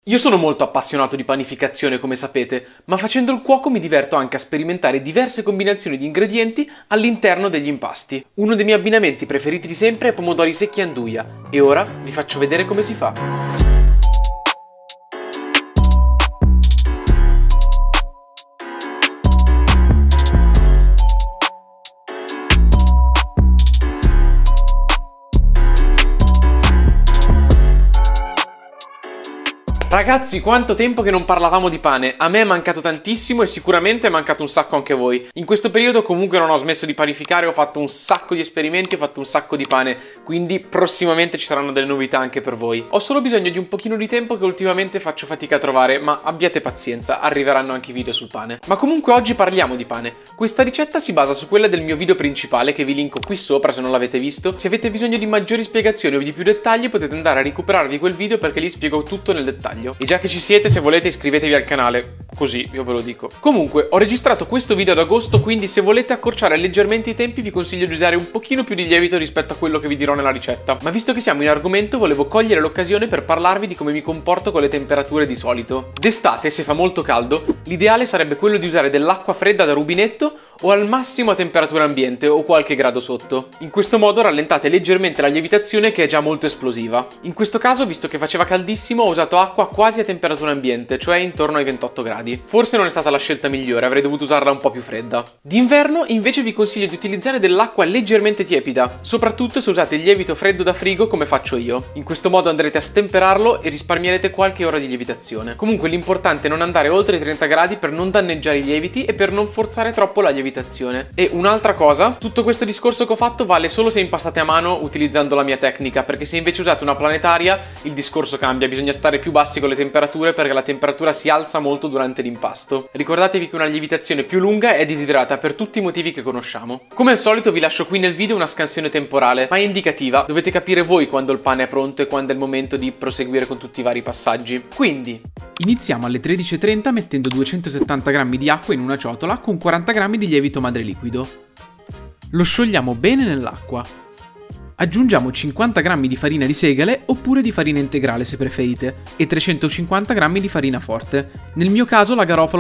Io sono molto appassionato di panificazione, come sapete, ma facendo il cuoco mi diverto anche a sperimentare diverse combinazioni di ingredienti all'interno degli impasti. Uno dei miei abbinamenti preferiti di sempre è pomodori secchi e anduia, e ora vi faccio vedere come si fa. Ragazzi, quanto tempo che non parlavamo di pane. A me è mancato tantissimo e sicuramente è mancato un sacco anche a voi. In questo periodo comunque non ho smesso di panificare, ho fatto un sacco di esperimenti, ho fatto un sacco di pane, quindi prossimamente ci saranno delle novità anche per voi. Ho solo bisogno di un pochino di tempo che ultimamente faccio fatica a trovare, ma abbiate pazienza, arriveranno anche i video sul pane. Ma comunque oggi parliamo di pane. Questa ricetta si basa su quella del mio video principale che vi linko qui sopra se non l'avete visto. Se avete bisogno di maggiori spiegazioni o di più dettagli potete andare a recuperarvi quel video perché lì spiego tutto nel dettaglio. E già che ci siete, se volete iscrivetevi al canale, così io ve lo dico. Comunque, ho registrato questo video ad agosto, quindi se volete accorciare leggermente i tempi vi consiglio di usare un pochino più di lievito rispetto a quello che vi dirò nella ricetta. Ma visto che siamo in argomento, volevo cogliere l'occasione per parlarvi di come mi comporto con le temperature di solito. D'estate, se fa molto caldo, l'ideale sarebbe quello di usare dell'acqua fredda da rubinetto o al massimo a temperatura ambiente o qualche grado sotto. In questo modo rallentate leggermente la lievitazione che è già molto esplosiva. In questo caso, visto che faceva caldissimo, ho usato acqua quasi a temperatura ambiente, cioè intorno ai 28 gradi. Forse non è stata la scelta migliore, avrei dovuto usarla un po' più fredda. D'inverno invece vi consiglio di utilizzare dell'acqua leggermente tiepida, soprattutto se usate il lievito freddo da frigo come faccio io. In questo modo andrete a stemperarlo e risparmierete qualche ora di lievitazione. Comunque l'importante è non andare oltre i 30 gradi per non danneggiare i lieviti e per non forzare troppo la lievitazione. E un'altra cosa, tutto questo discorso che ho fatto vale solo se impastate a mano utilizzando la mia tecnica, perché se invece usate una planetaria il discorso cambia, bisogna stare più bassi con le temperature perché la temperatura si alza molto durante l'impasto. Ricordatevi che una lievitazione più lunga è desiderata per tutti i motivi che conosciamo. Come al solito vi lascio qui nel video una scansione temporale, ma è indicativa, dovete capire voi quando il pane è pronto e quando è il momento di proseguire con tutti i vari passaggi. Quindi iniziamo alle 13:30 mettendo 270 g di acqua in una ciotola con 40 g di lievito madre liquido. Lo sciogliamo bene nell'acqua. Aggiungiamo 50 g di farina di segale oppure di farina integrale se preferite e 350 g di farina forte. Nel mio caso la Garofalo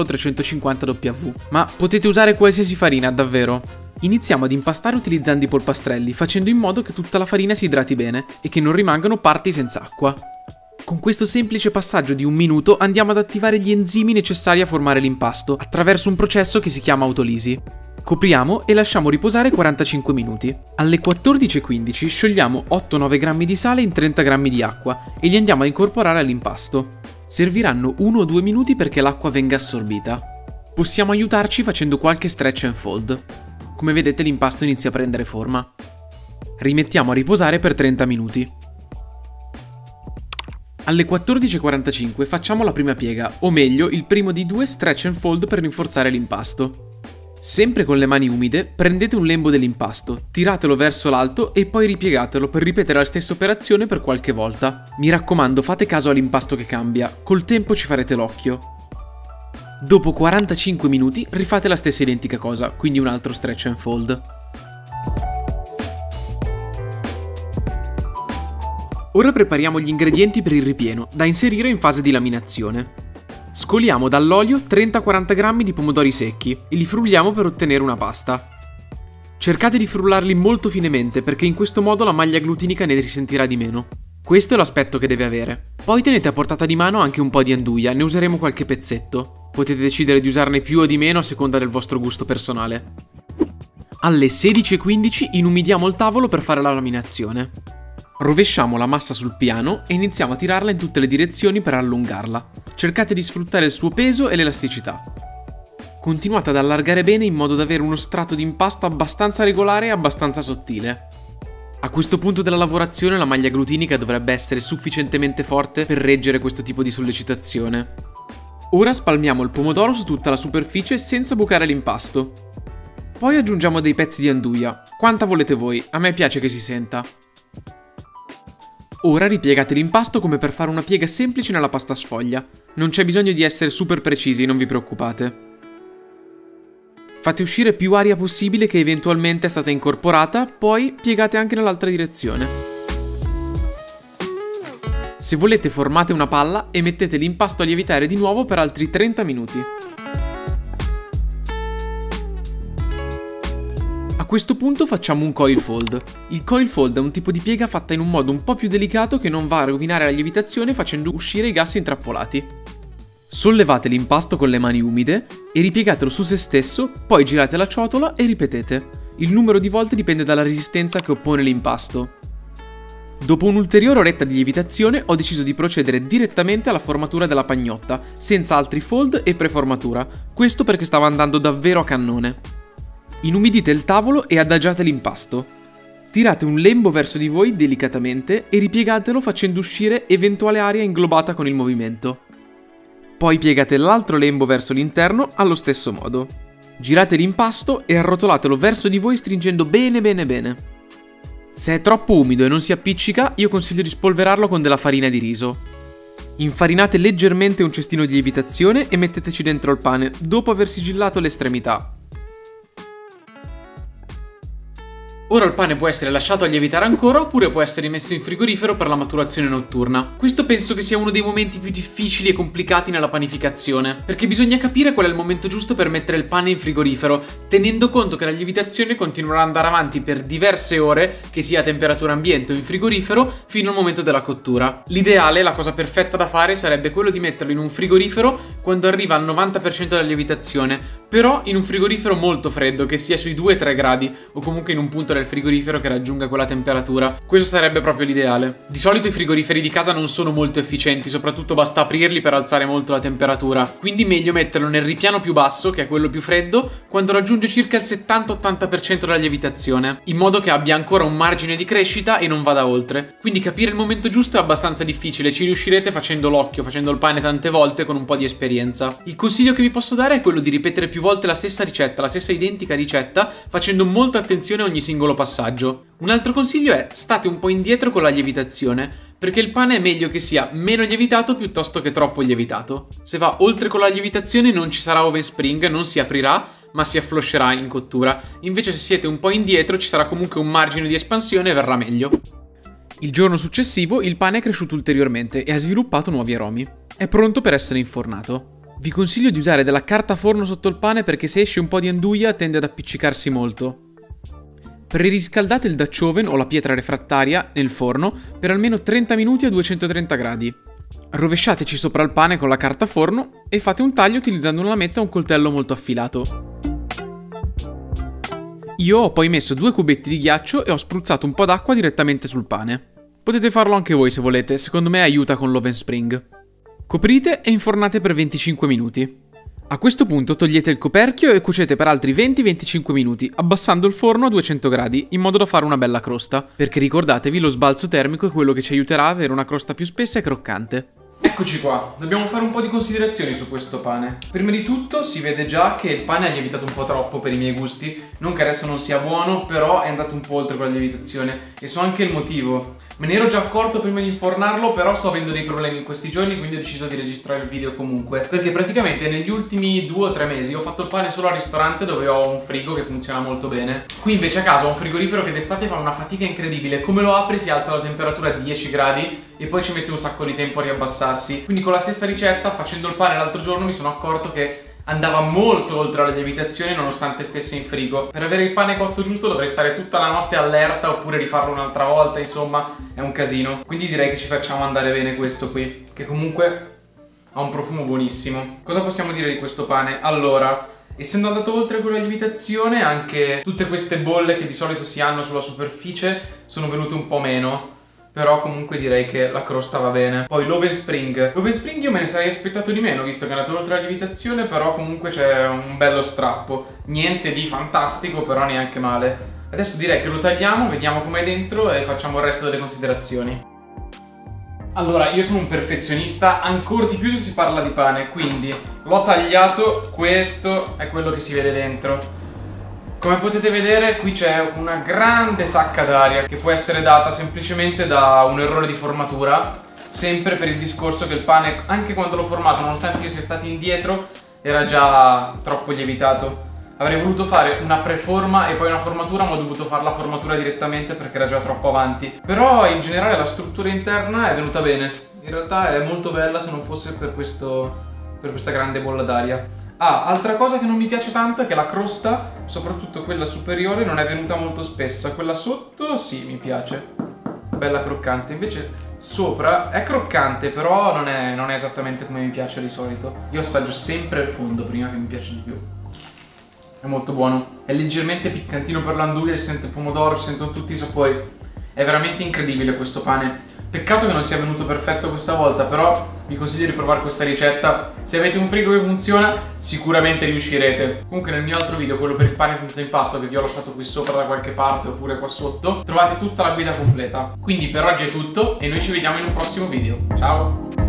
350W, ma potete usare qualsiasi farina davvero. Iniziamo ad impastare utilizzando i polpastrelli, facendo in modo che tutta la farina si idrati bene e che non rimangano parti senza acqua. Con questo semplice passaggio di un minuto andiamo ad attivare gli enzimi necessari a formare l'impasto attraverso un processo che si chiama autolisi. Copriamo e lasciamo riposare 45 minuti. Alle 14:15 sciogliamo 8-9 g di sale in 30 g di acqua e li andiamo a incorporare all'impasto. Serviranno 1 o 2 minuti perché l'acqua venga assorbita. Possiamo aiutarci facendo qualche stretch and fold. Come vedete l'impasto inizia a prendere forma. Rimettiamo a riposare per 30 minuti. Alle 14:45 facciamo la prima piega, o meglio il primo di 2 stretch and fold per rinforzare l'impasto. Sempre con le mani umide, prendete un lembo dell'impasto, tiratelo verso l'alto e poi ripiegatelo per ripetere la stessa operazione per qualche volta. Mi raccomando, fate caso all'impasto che cambia, col tempo ci farete l'occhio. Dopo 45 minuti rifate la stessa identica cosa, quindi un altro stretch and fold. Ora prepariamo gli ingredienti per il ripieno, da inserire in fase di laminazione. Scoliamo dall'olio 30-40 g di pomodori secchi e li frulliamo per ottenere una pasta. Cercate di frullarli molto finemente perché in questo modo la maglia glutinica ne risentirà di meno. Questo è l'aspetto che deve avere. Poi tenete a portata di mano anche un po' di anduia, ne useremo qualche pezzetto. Potete decidere di usarne più o di meno a seconda del vostro gusto personale. Alle 16:15 inumidiamo il tavolo per fare la laminazione. Rovesciamo la massa sul piano e iniziamo a tirarla in tutte le direzioni per allungarla. Cercate di sfruttare il suo peso e l'elasticità. Continuate ad allargare bene in modo da avere uno strato di impasto abbastanza regolare e abbastanza sottile. A questo punto della lavorazione la maglia glutinica dovrebbe essere sufficientemente forte per reggere questo tipo di sollecitazione. Ora spalmiamo il pomodoro su tutta la superficie senza bucare l'impasto. Poi aggiungiamo dei pezzi di anduia. Quanta volete voi, a me piace che si senta. Ora ripiegate l'impasto come per fare una piega semplice nella pasta sfoglia. Non c'è bisogno di essere super precisi, non vi preoccupate. Fate uscire più aria possibile che eventualmente è stata incorporata, poi piegate anche nell'altra direzione. Se volete formate una palla e mettete l'impasto a lievitare di nuovo per altri 30 minuti. A questo punto facciamo un coil fold. Il coil fold è un tipo di piega fatta in un modo un po' più delicato che non va a rovinare la lievitazione facendo uscire i gas intrappolati. Sollevate l'impasto con le mani umide e ripiegatelo su se stesso, poi girate la ciotola e ripetete. Il numero di volte dipende dalla resistenza che oppone l'impasto. Dopo un'ulteriore oretta di lievitazione ho deciso di procedere direttamente alla formatura della pagnotta, senza altri fold e preformatura, questo perché stava andando davvero a cannone. Inumidite il tavolo e adagiate l'impasto. Tirate un lembo verso di voi delicatamente e ripiegatelo facendo uscire eventuale aria inglobata con il movimento. Poi piegate l'altro lembo verso l'interno allo stesso modo. Girate l'impasto e arrotolatelo verso di voi stringendo bene bene bene. Se è troppo umido e non si appiccica, io consiglio di spolverarlo con della farina di riso. Infarinate leggermente un cestino di lievitazione e metteteci dentro il pane, dopo aver sigillato le estremità. Ora il pane può essere lasciato a lievitare ancora oppure può essere messo in frigorifero per la maturazione notturna. Questo penso che sia uno dei momenti più difficili e complicati nella panificazione, perché bisogna capire qual è il momento giusto per mettere il pane in frigorifero, tenendo conto che la lievitazione continuerà ad andare avanti per diverse ore, che sia a temperatura ambiente o in frigorifero, fino al momento della cottura. L'ideale, la cosa perfetta da fare, sarebbe quello di metterlo in un frigorifero quando arriva al 90% della lievitazione, però in un frigorifero molto freddo, che sia sui 2-3 gradi, o comunque in un punto del frigorifero che raggiunga quella temperatura. Questo sarebbe proprio l'ideale. Di solito i frigoriferi di casa non sono molto efficienti, soprattutto basta aprirli per alzare molto la temperatura, quindi meglio metterlo nel ripiano più basso, che è quello più freddo, quando raggiunge circa il 70-80% della lievitazione, in modo che abbia ancora un margine di crescita e non vada oltre. Quindi capire il momento giusto è abbastanza difficile, ci riuscirete facendo l'occhio, facendo il pane tante volte con un po' di esperienza. Il consiglio che vi posso dare è quello di ripetere più volte la stessa ricetta, la stessa identica ricetta, facendo molta attenzione a ogni singolo passaggio. Un altro consiglio è: state un po' indietro con la lievitazione, perché il pane è meglio che sia meno lievitato piuttosto che troppo lievitato. Se va oltre con la lievitazione non ci sarà oven spring, non si aprirà, ma si affloscerà in cottura. Invece se siete un po' indietro ci sarà comunque un margine di espansione e verrà meglio. Il giorno successivo il pane è cresciuto ulteriormente e ha sviluppato nuovi aromi. È pronto per essere infornato. Vi consiglio di usare della carta forno sotto il pane perché se esce un po' di anduia tende ad appiccicarsi molto. Preriscaldate il Dutch oven o la pietra refrattaria nel forno per almeno 30 minuti a 230 gradi. Rovesciateci sopra il pane con la carta forno e fate un taglio utilizzando una lametta o un coltello molto affilato. Io ho poi messo 2 cubetti di ghiaccio e ho spruzzato un po' d'acqua direttamente sul pane. Potete farlo anche voi se volete, secondo me aiuta con l'oven spring. Coprite e infornate per 25 minuti. A questo punto togliete il coperchio e cuocete per altri 20-25 minuti, abbassando il forno a 200 gradi, in modo da fare una bella crosta, perché ricordatevi lo sbalzo termico è quello che ci aiuterà ad avere una crosta più spessa e croccante. Eccoci qua, dobbiamo fare un po' di considerazioni su questo pane. Prima di tutto si vede già che il pane ha lievitato un po' troppo per i miei gusti, non che adesso non sia buono, però è andato un po' oltre con la lievitazione e so anche il motivo. Me ne ero già accorto prima di infornarlo, però sto avendo dei problemi in questi giorni, quindi ho deciso di registrare il video comunque. Perché praticamente negli ultimi 2 o 3 mesi ho fatto il pane solo al ristorante dove ho un frigo che funziona molto bene. Qui invece a casa ho un frigorifero che d'estate fa una fatica incredibile. Come lo apri si alza la temperatura a 10 gradi e poi ci mette un sacco di tempo a riabbassarsi. Quindi con la stessa ricetta, facendo il pane l'altro giorno, mi sono accorto che andava molto oltre la lievitazione nonostante stesse in frigo. Per avere il pane cotto giusto dovrei stare tutta la notte allerta oppure rifarlo un'altra volta, insomma è un casino. Quindi direi che ci facciamo andare bene questo qui, che comunque ha un profumo buonissimo. Cosa possiamo dire di questo pane? Allora, essendo andato oltre con la lievitazione, anche tutte queste bolle che di solito si hanno sulla superficie sono venute un po' meno. Però comunque direi che la crosta va bene. Poi l'oven spring. L'oven spring io me ne sarei aspettato di meno, visto che è andato oltre la lievitazione, però comunque c'è un bello strappo. Niente di fantastico, però neanche male. Adesso direi che lo tagliamo, vediamo com'è dentro e facciamo il resto delle considerazioni. Allora, io sono un perfezionista, ancora di più se si parla di pane, quindi l'ho tagliato, questo è quello che si vede dentro. Come potete vedere qui c'è una grande sacca d'aria che può essere data semplicemente da un errore di formatura, sempre per il discorso che il pane, anche quando l'ho formato, nonostante io sia stato indietro, era già troppo lievitato. Avrei voluto fare una preforma e poi una formatura, ma ho dovuto fare la formatura direttamente perché era già troppo avanti. Però in generale la struttura interna è venuta bene. In realtà è molto bella se non fosse per questa grande bolla d'aria. Ah, altra cosa che non mi piace tanto è che la crosta, soprattutto quella superiore, non è venuta molto spessa. Quella sotto sì, mi piace, bella croccante. Invece sopra è croccante, però non è esattamente come mi piace di solito. Io assaggio sempre il fondo prima che mi piace di più. È molto buono, è leggermente piccantino per l'anduia, si sente il pomodoro, si sentono tutti i sapori. È veramente incredibile questo pane. Peccato che non sia venuto perfetto questa volta, però vi consiglio di provare questa ricetta. Se avete un frigo che funziona, sicuramente riuscirete. Comunque nel mio altro video, quello per il pane senza impasto, che vi ho lasciato qui sopra da qualche parte oppure qua sotto, trovate tutta la guida completa. Quindi per oggi è tutto e noi ci vediamo in un prossimo video. Ciao!